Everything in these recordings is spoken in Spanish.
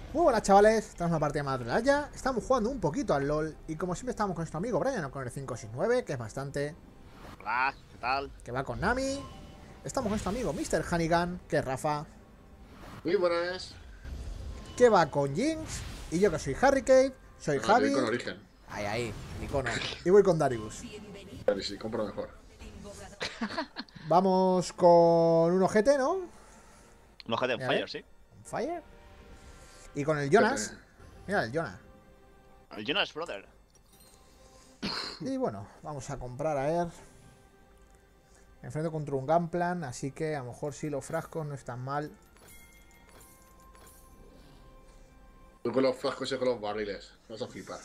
Muy buenas chavales, estamos en una partida más de Atalaya. Estamos jugando un poquito al LoL. Y como siempre estamos con nuestro amigo Brian, con el 569, que es bastante. Hola, ¿qué tal? Que va con Nami. Estamos con nuestro amigo Mr. Hannigan, que es Rafa. Muy buenas. Que va con Jinx. Y yo que soy Harry Cave, soy Javi. Con origen. Ahí, el icono. Y voy con Darius. A ver si compro mejor. Vamos con un ojete, ¿no? Un ojete en Fire, sí. Fire. Y con el Jonas. Mira, el Jonas. El Jonas Brother. Y bueno, vamos a comprar a ver. Me enfrento contra un Gunplan, así que a lo mejor sí los frascos no están mal. Tú con los frascos y con los barriles. Vas a flipar.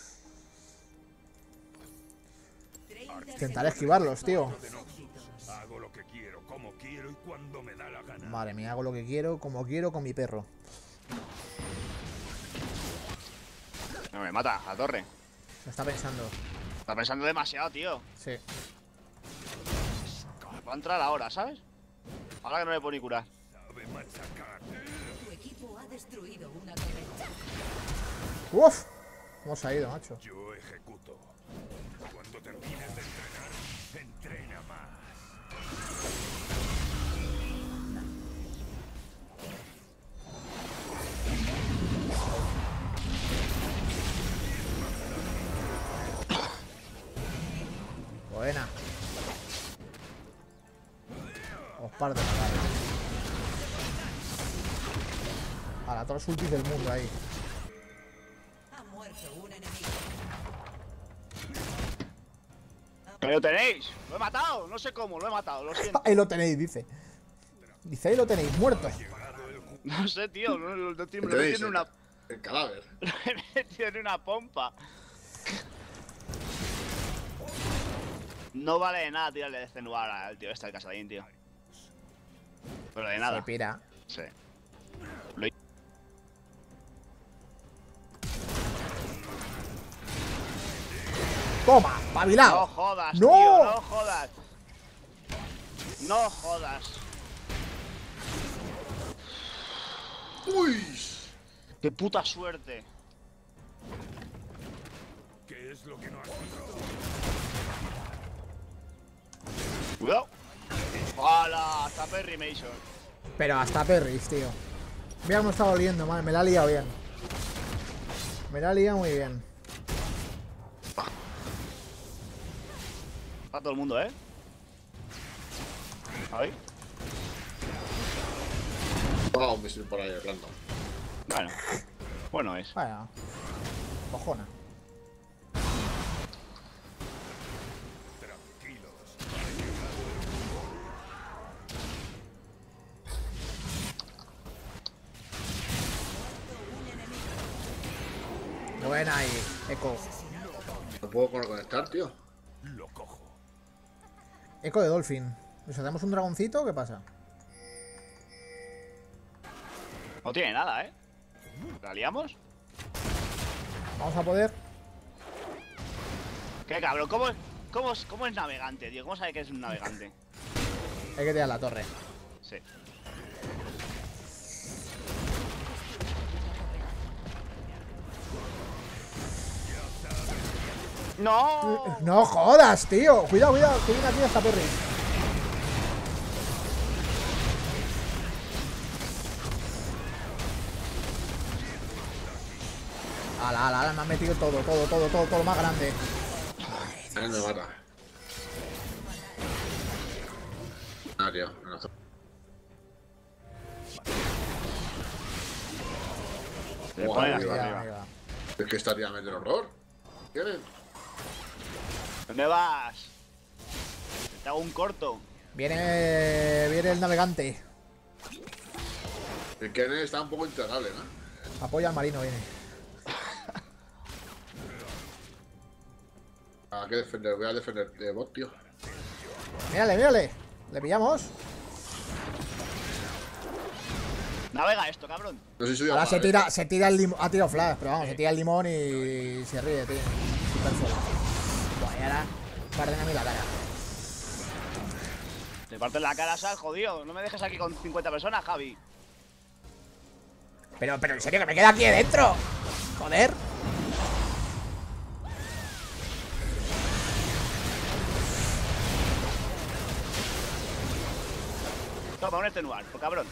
Intentaré esquivarlos, tío. Hago lo que quiero, como quiero y cuando me da la gana. Madre mía, hago lo que quiero, como quiero, con mi perro. No me mata, a la torre. Lo está pensando. Está pensando demasiado, tío. Sí. Va a entrar ahora, ¿sabes? Ahora que no le puedo ni curar. Sabe machacar. Tu equipo ha destruido una torreta. ¡Uf! ¿Cómo se ha ido, macho? Yo ejecuto. Cuando termines de entrenar, entrena más. Buena. Os parto la cara. A la todos los ultis del mundo ahí. Ha muerto un enemigo. ¡Que lo tenéis! ¡Lo he matado! No sé cómo, lo he matado, lo siento. Ahí lo tenéis, dice. Dice, ahí lo tenéis, muerto. No sé, tío. No tiene, ¿Qué tenéis? tiene una. El cadáver. Tiene una pompa. No vale de nada tirarle de cenuar al tío este, el casadín, tío. Pero de nada. Se pira. Sí. ¡Toma! ¡Pabilao! No jodas, ¡No! tío, no jodas. No jodas. ¡Uy! ¡Qué puta suerte! ¿Qué es lo que no has visto? ¡Cuidado! ¡Hala! Hasta Perry Mason. Pero hasta Perris, tío. Mira cómo está volviendo, madre. Me la ha liado bien. Me la ha liado muy bien. Está todo el mundo, ¿eh? Ahí. Ah, un misil por ahí, random. Bueno. Bueno es. Bueno. Cojona. Tranquilos. Buena ahí, Eco. No puedo conectar, tío. Lo cojo. Eco de Dolphin. ¿Nos hacemos un dragoncito o qué pasa? No tiene nada, ¿eh? ¿La liamos? Vamos a poder. ¿Qué cabrón? ¿Cómo es navegante, tío? ¿Cómo sabe que es un navegante? Hay que tirar la torre. Sí. ¡No! No jodas, tío. Cuidado, cuidado. Que viene aquí hasta Perris. Ala, ala, ala. Me han metido todo más grande. Él me mata. Ah, tío. No. Se Buah, pone ahí hasta va, arriba. Ahí va. Es que estaría de horror. ¿Quieren? ¿Dónde vas? Te hago un corto. Viene el navegante. El Ken está un poco intratable, ¿no? Apoya al marino, viene. Hay que defender, voy a defender de bot, tío. Mírale, mírale. Le pillamos. Navega esto, cabrón. No sé si soy Ahora capaz, se tira el limón. Ha tirado flash, pero vamos, se tira el limón y se ríe, tío. Super fuera. Buah, y ahora parten a mí la cara. Te parten la cara, sal, jodido. No me dejes aquí con 50 personas, Javi. Pero en serio, que me queda aquí dentro. Joder. Toma, un extenuar, por cabrón.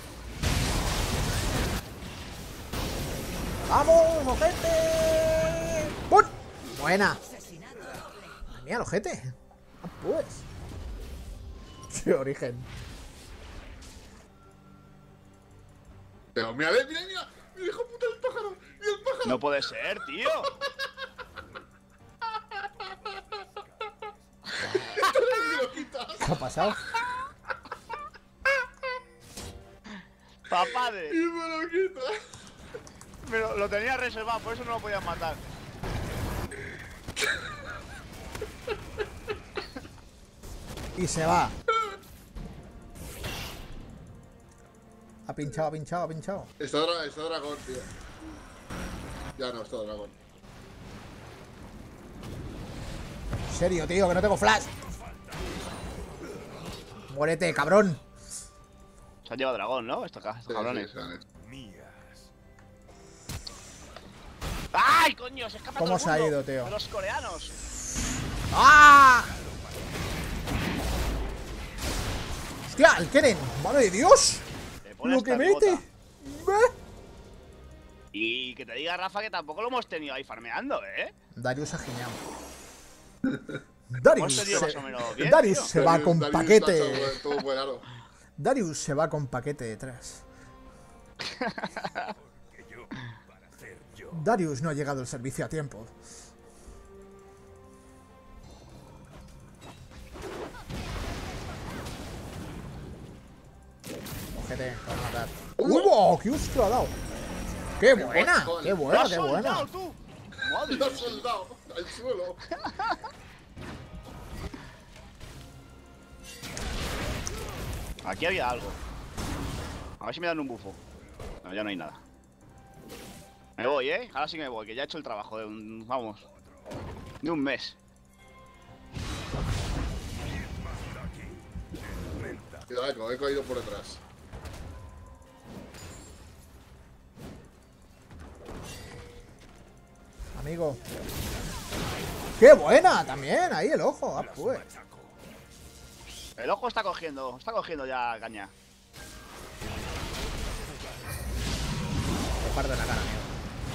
¡Vamos, ojete! ¡Pum! Buena. Mira, el ojete. Ah, pues. Sí, origen. Pero mira, mira, mira. Mira, hijo puta, el pájaro. Mira el pájaro. No puede ser, tío. Me lo quitas. ¿Qué ha pasado? Papá de. Y me lo quitas. Pero lo tenía reservado, por eso no lo podían matar. Y se va. Ha pinchado, ha pinchado, ha pinchado. Está dragón, tío. Ya no, está dragón. En serio, tío, que no tengo flash. Muérete, cabrón. Se han llevado dragón, ¿no? Estos cabrones. Sí, se han hecho. Mías. ¡Ay, coño! Se escapa ¿Cómo todo el se ha mundo ido, tío? de los coreanos. ¡Ah! ¡Hostia, el Keren! ¡Madre de Dios! Le pone ¡Lo hasta que el mete! bota. Bah. Y que te diga, Rafa, que tampoco lo hemos tenido ahí farmeando, ¿eh? Darius ha giñado. Hemos Darius tenido más o se, menos bien, Darius tío. se va con Darius paquete. está todo buenaro. Darius se va con paquete detrás. Que yo, para hacer yo. Darius no ha llegado al servicio a tiempo. Ojete, te van a matar. ¡Uy, qué hostia ha dado! ¡Qué buena! ¡Qué ¡Lo buena, has qué soltado, buena! tú! ¡Madre Lo mía! has soldado al suelo. Aquí había algo. A ver si me dan un bufo. No, ya no hay nada. Me voy, ¿eh? Ahora sí que me voy, que ya he hecho el trabajo de un... Vamos. De un mes. Cuidado, he caído por detrás. Amigo. ¡Qué buena! También, ahí el ojo. Ah, pues. El ojo está cogiendo ya caña. Me parto en la cara, amigo.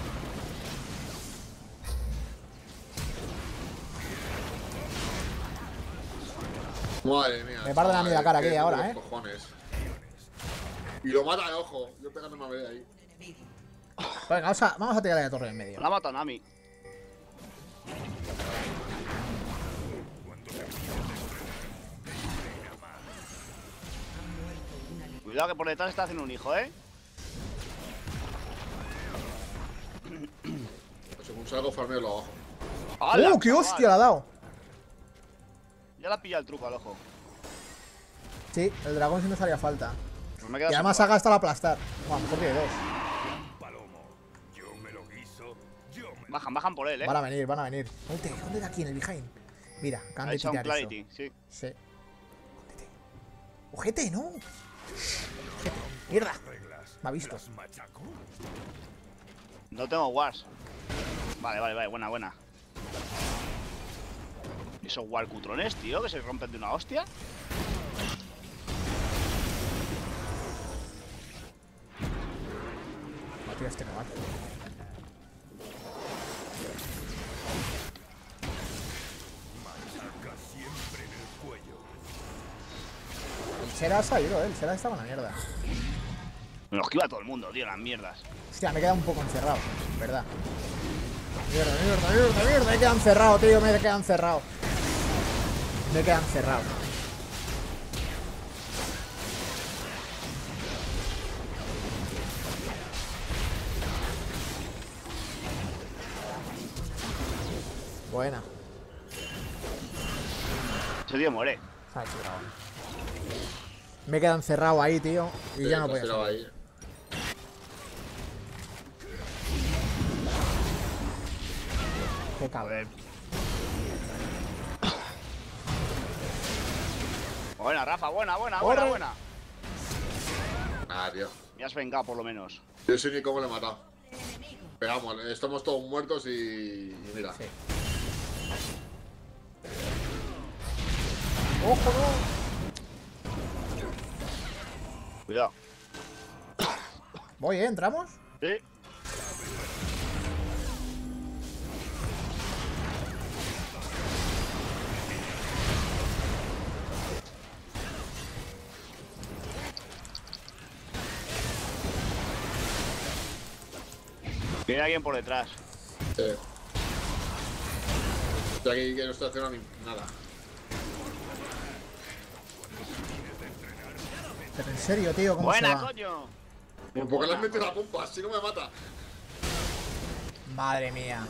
Madre mía. Me parten a mí la cara aquí qué ahora, los ¿eh? cojones. Y lo mata de ojo. Yo pegándome a ver ahí. Venga, vamos a tirarle la torre en medio. La mata Nami. Cuidado que por detrás está haciendo un hijo, ¿eh? Según salgo, farmeo lo abajo. ¡Hala, ¡Oh, qué chaval! hostia le ha dado! Ya la pilla el truco al ojo. Sí, el dragón sí nos haría falta. Pues me queda Y además solo. ha gastado la aplastar. Bueno, a lo mejor tiene dos. Palomo. Yo me lo guiso. Yo me Bajan por él, ¿eh? Van a venir, van a venir. ¿Dónde de aquí en el behind? Mira, acaban Ha de hecho un quitar eso. clarity, sí. Sí. Ojete, no. Ojete. Mierda. reglas. Me ha visto. Las machaco. No tengo wars. Vale, buena. ¿Y esos war cutrones, tío? Que se rompen de una hostia. Tío, este no mata. Machaca siempre en el cuello. El Sera ha salido, el Sera estaba en la mierda. Me los esquiva todo el mundo, tío, las mierdas. Hostia, me he quedado un poco encerrado, ¿verdad? Mierda. Me he quedado encerrado, tío, me he quedado encerrado. Me he quedado encerrado. Buena. Ese tío muere. Ay, qué dragón. Me he quedado encerrado ahí, tío. Y ya no podía Esperaba salir. ahí. Qué cabrón. Buena, Rafa, buena. Corre. Buena. Ah, tío. Me has vengado por lo menos. Yo sé ni cómo le he matado. Pero vamos, estamos todos muertos y mira. Sí. ¡Ojo, no! Cuidado. Voy, ¿entramos? Sí. Viene alguien por detrás. Estoy aquí que no estoy haciendo nada. Pero en serio, tío, ¿cómo se ¡Buena, va? coño! ¿Por qué le has metido la pompa? Si no me mata. Madre mía.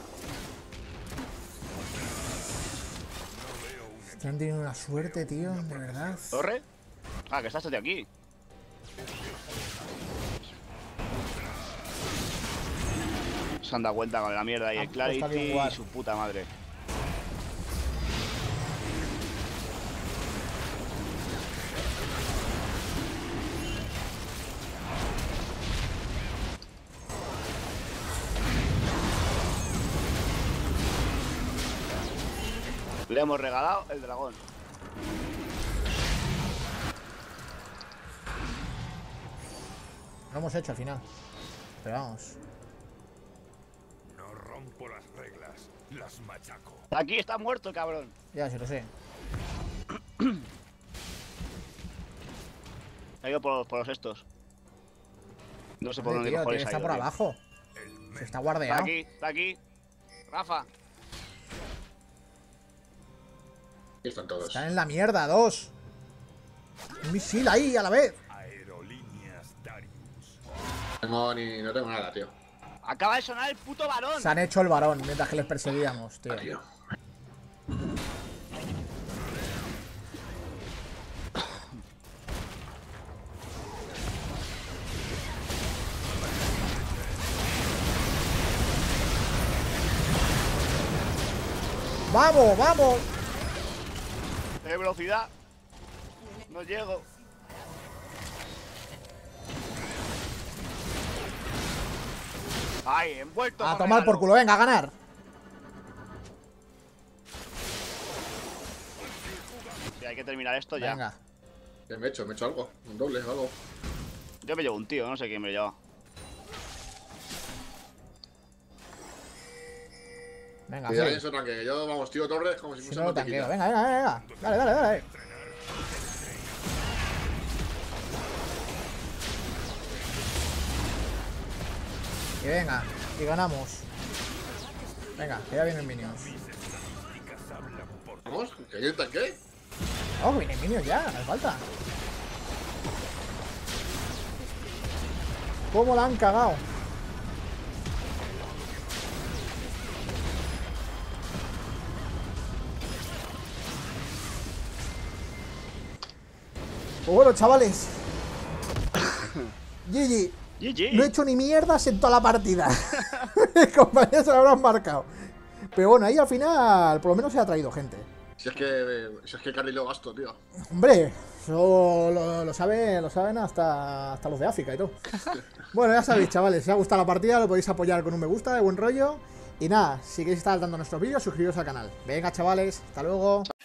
Están teniendo una suerte, tío, de verdad. ¿Torre? Ah, que estás de aquí. Se han dado cuenta con la mierda y el Han puesto aquí un Clarity guard. y su puta madre. Le hemos regalado el dragón. Lo hemos hecho al final. Pero vamos. No rompo las reglas, las machaco. Aquí está muerto, cabrón. Ya, sí lo sé. Ha ido por los estos. No sé por Hombre, dónde tío, cojones tiene que ha estar ido, por tío. abajo. Se está Está guardeado. aquí, está aquí. Rafa. Aquí están todos. Están en la mierda, dos. Un misil ahí a la vez. Aerolíneas Darius. No tengo nada, tío. Acaba de sonar el puto varón. Se han hecho el varón mientras que les perseguíamos, tío. Tío. ¡Vamos, vamos! De velocidad. No llego. Ay, envuelto. A con tomar por regalo. culo, venga, a ganar. Sí, hay que terminar esto ya. Venga. ¿Qué me he hecho? ¿Me he hecho algo? ¿Un doble? ¿Algo? Yo me llevo un tío, no sé quién me lleva. Venga, Y sí. alguien se tranque. Que yo, vamos, tío Torres, como si Si fuese no lo mantequilla. tanqueo. Venga, venga, venga. Dale, dale, dale. Y venga, y ganamos. Venga, que ya vienen minions. Vamos, ¿que alguien tanque? Oh, que vienen minions ya, no hace falta. ¿Cómo la han cagado? Pues bueno, chavales. GG. GG. No he hecho ni mierdas en toda la partida. Mis compañeros se lo habrán marcado. Pero bueno, ahí al final por lo menos se ha traído gente. Si es que Carly lo gasto, tío. Hombre, eso lo saben hasta los de África y todo. Bueno, ya sabéis, chavales, si os ha gustado la partida lo podéis apoyar con un me gusta de buen rollo. Y nada, si queréis estar al tanto de nuestros vídeos, suscribiros al canal. Venga, chavales, hasta luego.